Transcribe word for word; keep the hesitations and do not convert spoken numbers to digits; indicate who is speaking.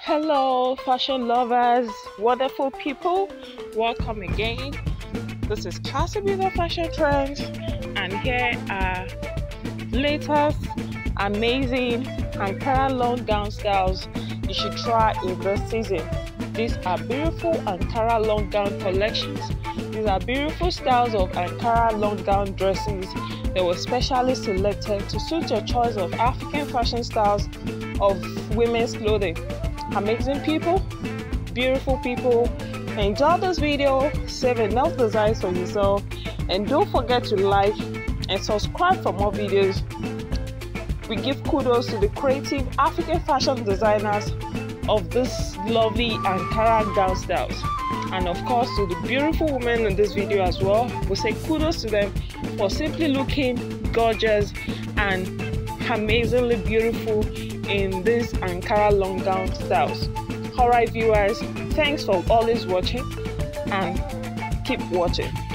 Speaker 1: Hello, fashion lovers, wonderful people. Welcome again. This is Classy Beauty Fashion Trends, and here are latest, amazing Ankara long gown styles you should try in this season. These are beautiful Ankara long gown collections. These are beautiful styles of Ankara long gown dresses that were specially selected to suit your choice of African fashion styles of women's clothing. Amazing people, beautiful people. Enjoy this video, save enough designs for yourself, and don't forget to like and subscribe for more videos. We give kudos to the creative African fashion designers of this lovely Ankara gown styles, and of course to the beautiful women in this video as well. We say kudos to them for simply looking gorgeous and amazingly beautiful in these Ankara long gown styles. Alright viewers, thanks for always watching and keep watching.